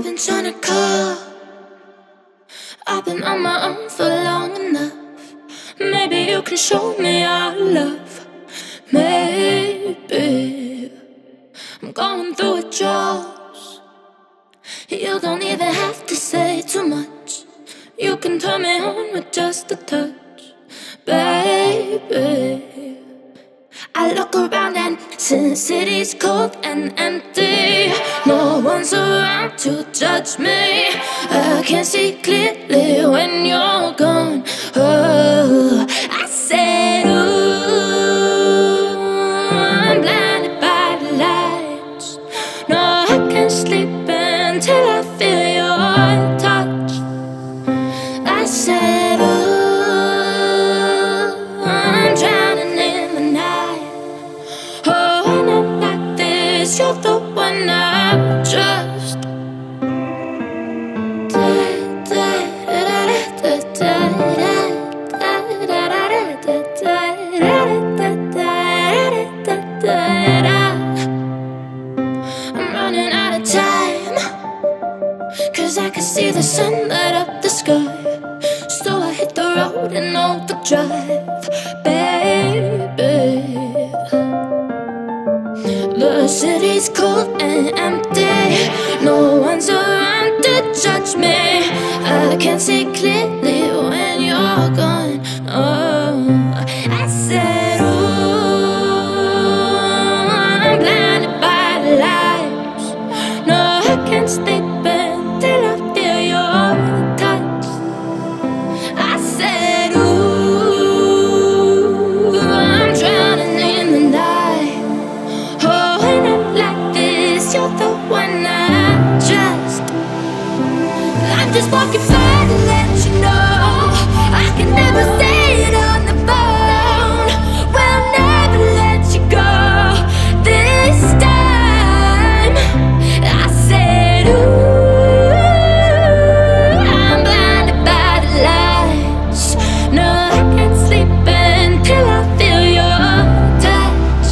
I've been trying to call. I've been on my own for long enough. Maybe you can show me our love. Maybe I'm going through withdrawals. You don't even have to say too much. You can turn me on with just a touch, baby. I look around and since city's cold and empty, no one's around to judge me. I can see clearly when you're gone. Oh, I said, ooh, I'm blinded by the lights. No, I can't sleep until I feel your touch. I said, ooh, I'm drowning in the night. Oh, when I'm like this, you're the one I trust. I'm running out of time, 'cause I can see the sun light up the sky. So I hit the road and overdrive, baby. The city's cold and empty, no one's around to judge me. I can see clearly when you're gone. Oh, I said, ooh, I'm blinded by the lights. No, I can't sleep until I feel your touch. I said, ooh, I'm drowning in the night. Oh, when I'm like this, you're the one I trust. I'm just walking by to let you know I can never say it on the phone. We'll never let you go this time. I said, ooh, I'm blinded by the lights. No, I can't sleep until I feel your touch.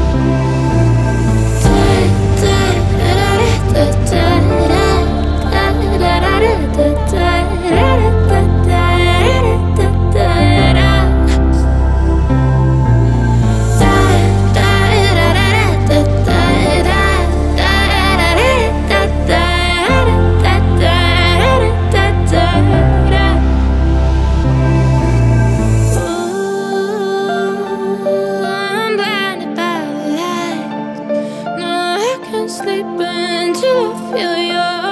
I'm blinded by the light. No, I can't sleep until I feel your